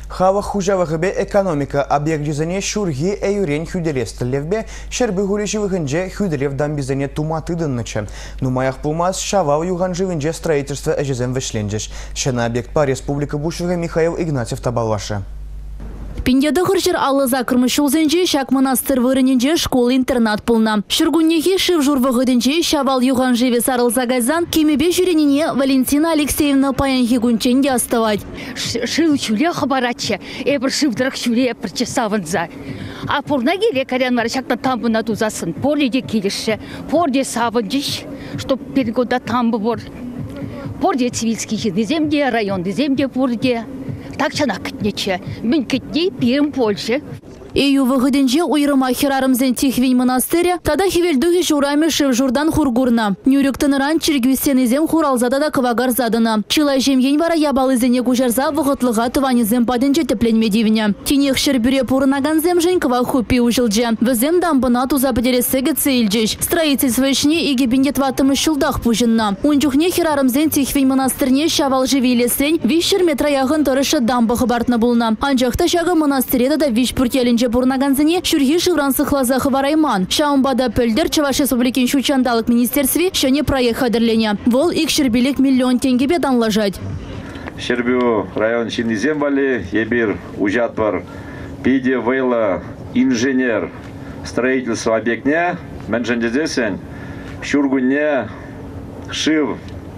Хава хужавахыбе экономика объект жизни шурги эюрен хюделестелевбе шербы гуличевыхынже хюделев дамбизене туматыдыннычы. Нумаях пулмаз шавау юганживынже строительство эжезем вышленжеш. Шена объект по республика Бушвига Михаил Игнатьев табалашы. Пиндеды хырчыр аллы закырмыш улзенже шак монастыр вырыненже школа-интернат пулна. Шыргуннехи шив журвығыдынже шавал юған живе сарылза гайзан кемебе жүренине Валентина Алексеевна паянхи гунченде оставать. Шив чуле хабарачы, эбір шивдырық чуле эпірче савынза. А порна келе карянмар шакта тамбына тузасын. Порде келіші, порде савынжыш, чтоб перегода тамбы бор. Порде цивильский земде, районды земде порде. Так чана кітнече. Мен кітней пирім Польши. Эю выгоденже уйрыма херарымзен тихвень монастыря, тада хивельдухи журами шив журдан хургурна. Нюрюктыныран чиргюстенезем хуралзада да кавагар задана. Чилай жемьень вара ябалызене кужарза вғытлыға тыванезем паденче тепленмедивня. Тинех шербюре пурынаган земжень кава хупи ужылже. Візем дамбына туза беделесеге цейльджеш. Строительство ишне иге бендетватымы шулдах пужынна. Унчухне херарымзен тихвень монастырне шавал живилесень вишер метра яғын тұрышы дамбы хыбартны булна. Анжақта шағы монастыреда да виш пуртелін бурнаганзыне шүрхи шыврансы хлазахы варайман. Шаумбада пөлдер Чаваш Республикин Шучандалық министерстве шөне проект хадырлене. Вол ик шербелек миллион теңгебе данлажать. Шербю район Шинизем вали, ебир ужат бар. Пиде вейла инженер строительства объектне, менжендезесен, шургуне, шив,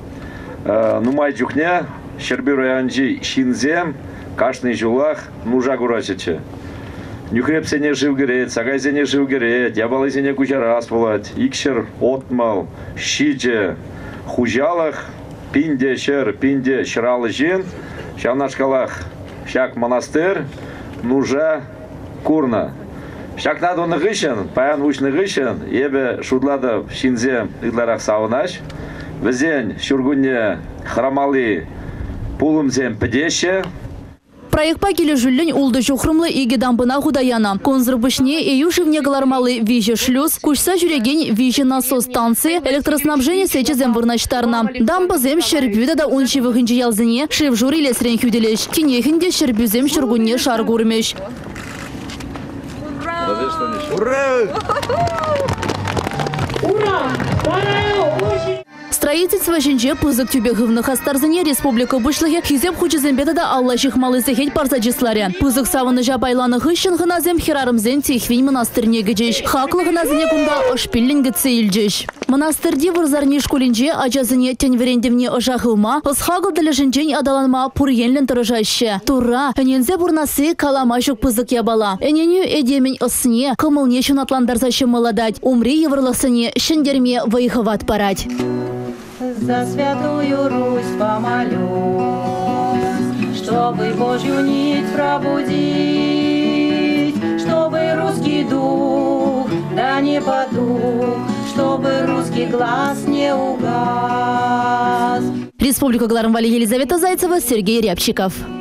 нумайчухне, Шербю районжи Шинзем, кашный жулах, нужа гурасиче. Нюхрепсене жив герет, сагайзене жив герет, ябалызене кучарас болат, икшер отмал, щидже, хужалах, пинде шер, пинде шыралы жин, шавнашкалах, шак монастыр, нужа курна. Шак надо гышен, паян учны гышен, ебе шудлада шинзе идларах савынаш, везен шургуне храмалы пулымзем педеше. Проект пакелі жүлін улды жухрымлы иге дамбына худаяна. Конзырбышне эю живне галармалы виже шлюз, кушса жүреген виже насос станции, электроснабжение сече земвырнаштарна. Дамбы зем шербюда да унчи выхынчы ялзыне шев жур илесрен хюделеш. Тинехінде шербюзем шыргунне шар гурмеш. Ура! Ура! Строительство женже пызык тюбегывных астарзыне республика Бышлыге хизеп хучызембеда да аллаших малы сехет парзаджисларе. Пызык савыны жабайланы хыщын хыназем херарымзен тихвень монастырне гыджеш. Хаклы хыназыне кунда ошпиллин гыцейлджеш. Монастырде вырзарни школинже ажазыне тенверендемне ожахылма, ысхагыл далі жінжен адаланма пурьенлен тұрыжаще. Тура, әнензе бурнасы каламашук пызык ябала. Әненю эдемень осыне кымылне шунатландарзаще мыладать. Умри еврлысыне шендерме выйхыват парать. За святую Русь помолюсь, чтобы Божью нить пробудить, чтобы русский дух да не потух, чтобы русский глаз не угас. Республика Гларамвали, Елизавета Зайцева, Сергей Рябчиков.